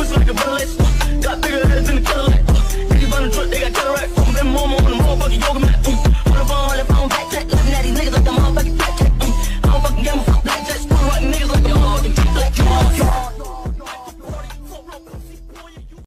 wrist like a bullet. Got bigger heads in the Cadillac. Anybody in the truck, they got cataract. Them mama on the motherfucking yoga mat.